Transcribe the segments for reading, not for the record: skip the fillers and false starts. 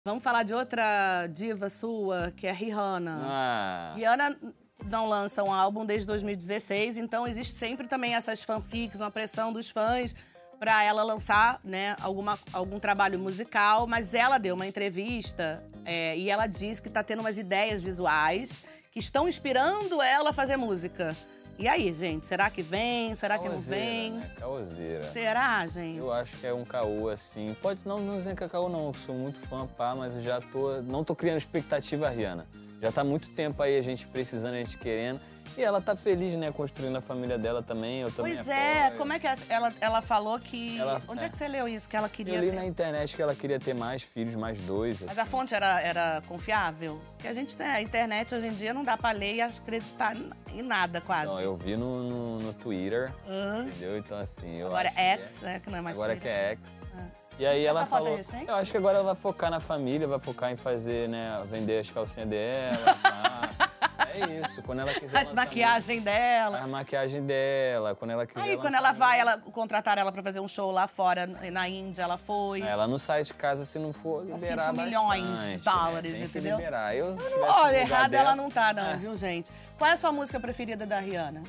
Vamos falar de outra diva sua, que é Rihanna. Rihanna não lança um álbum desde 2016, então existe sempre também essas fanfics, uma pressão dos fãs para ela lançar, né, algum trabalho musical, mas ela deu uma entrevista e ela disse que tá tendo umas ideias visuais que estão inspirando ela a fazer música. E aí, gente, será que vem? Será que não vem? Né? Caoseira. Será, gente? Eu acho que é um caô, assim. Pode não dizer que é caô, não. Eu sou muito fã, pá, mas eu já não tô criando expectativa, Rihanna. Já tá há muito tempo aí a gente precisando, a gente querendo. E ela tá feliz, né, construindo a família dela também, eu também Pois apoio. como é que ela falou que... Onde é que você leu isso, que ela queria ter? Eu li na internet que ela queria ter mais filhos, mais dois. Mas assim. A fonte era confiável? Porque a gente tem a internet hoje em dia, não dá pra ler e acreditar em nada, quase. Não, eu vi no Twitter, entendeu? Então assim... Agora é X, que não é mais agora Twitter. Que é X. E aí ela falou... Recente? Eu acho que agora ela vai focar na família, vai focar em fazer, né, vender as calcinhas dela, tá? É isso, quando ela quiser. As maquiagens dela. A maquiagem dela, quando ela quiser. Aí, quando ela vai, contrataram ela pra fazer um show lá fora, na Índia, ela foi. Ela não sai de casa se não for liberar 5 milhões de dólares, tem entendeu? Que liberar. Olha, errada ela não tá, não, viu, gente? Qual é a sua música preferida da Rihanna?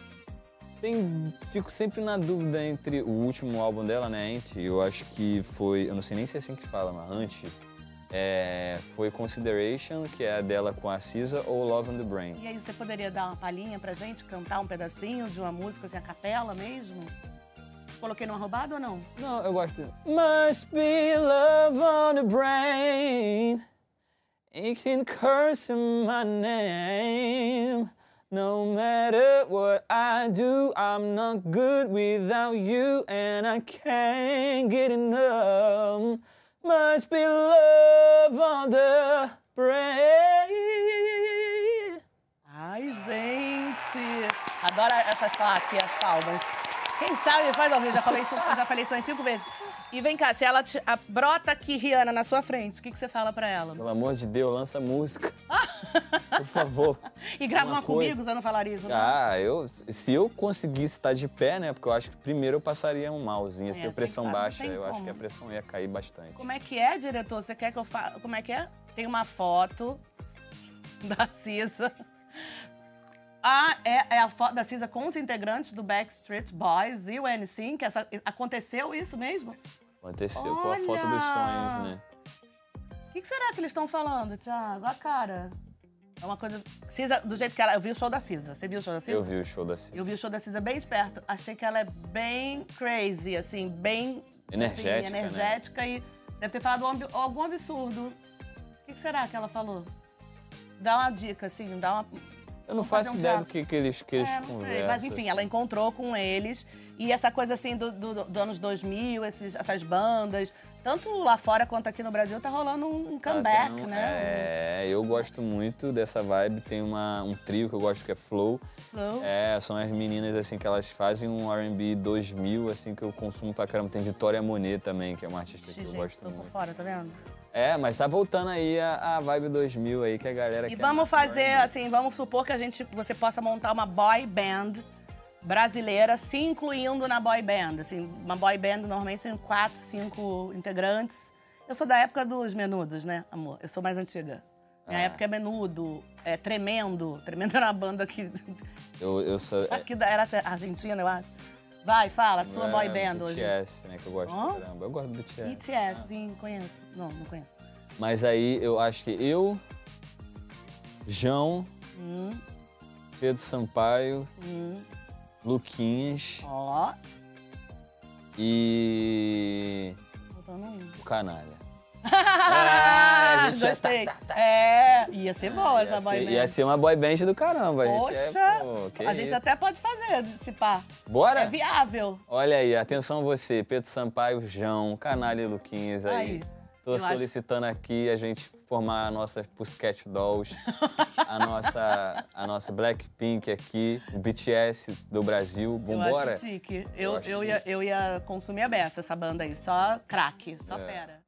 Fico sempre na dúvida entre o último álbum dela, né, Anti, eu acho que foi, eu não sei nem se é assim que fala, mas Anti. Foi Consideration, que é a dela com a SZA, ou Love on the Brain. E aí, você poderia dar uma palhinha pra gente, cantar um pedacinho de uma música, assim, a capela mesmo? Coloquei numa roubada ou não? Não, eu gosto. Must be love on the brain, it can curse my name. No matter what I do, I'm not good without you, and I can't get enough. Must be love on the brain. Ai, gente! Adoro essa aqui, as palmas. Quem sabe faz ao vivo, já falei isso umas 5 vezes. E vem cá, se ela brota aqui, Rihanna, na sua frente, o que você fala pra ela? Pelo amor de Deus, lança música. Por favor. E grava uma comigo, você não falaria isso, não? Se eu conseguisse estar de pé, né? Porque eu acho que primeiro eu passaria um malzinho, se ter pressão baixa, eu acho que a pressão ia cair bastante. Como é que é, diretor? Você quer que eu fale? Como é que é? Tem uma foto da SZA. É a foto da SZA com os integrantes do Backstreet Boys e o NSYNC. Aconteceu isso mesmo? Aconteceu, com a foto dos sonhos, né? O que será que eles estão falando, Thiago? A cara. É uma coisa... SZA, do jeito que ela... Eu vi o show da SZA. Você viu o show da SZA? Eu vi o show da SZA. Eu vi o show da SZA bem de perto. Achei que ela é bem crazy, assim, bem... Energética, assim, energética, né? E deve ter falado algum absurdo. O que será que ela falou? Dá uma dica, assim, dá uma... Eu não faço ideia do que eles conversam. Sei, mas enfim, ela encontrou com eles. E essa coisa assim do anos 2000, essas bandas, tanto lá fora quanto aqui no Brasil, tá rolando um comeback, né? Eu gosto muito dessa vibe. Tem um trio que eu gosto que é Flow. São as meninas assim que elas fazem um R&B 2000, assim, que eu consumo pra caramba. Tem Vitória Monet também, que é uma artista que eu gosto muito. Tô por fora, tá vendo? Mas tá voltando aí a vibe 2000 aí, que a galera quer. E vamos fazer, assim, vamos supor que você possa montar uma boy band brasileira, se incluindo na boy band. Assim, uma boy band normalmente tem 4, 5 integrantes. Eu sou da época dos Menudos, né, amor? Eu sou mais antiga. Minha época é Menudo, Tremendo. Tremendo era uma banda aqui. Eu sou... Aqui era Argentina, eu acho. Vai, fala, sua boy band BTS, hoje. BTS, né, que eu gosto pra caramba. Eu gosto do BTS. BTS, sim, conheço. Não conheço. Mas aí, eu acho que eu, João, Pedro Sampaio, Luquinhas e o Canalha. Gostei. Ia ser boa essa boy band. Ia ser uma boy band do caramba. Poxa, a gente até pode fazer, se pá. Bora? É viável. Olha aí, atenção você, Pedro Sampaio, João, Canalha e Luquinhas aí. Tô solicitando aqui a gente formar a nossa Pussycat Dolls, a nossa Blackpink aqui, o BTS do Brasil. Vambora? Eu acho chique. Eu ia consumir a beça essa banda aí, só craque, só fera.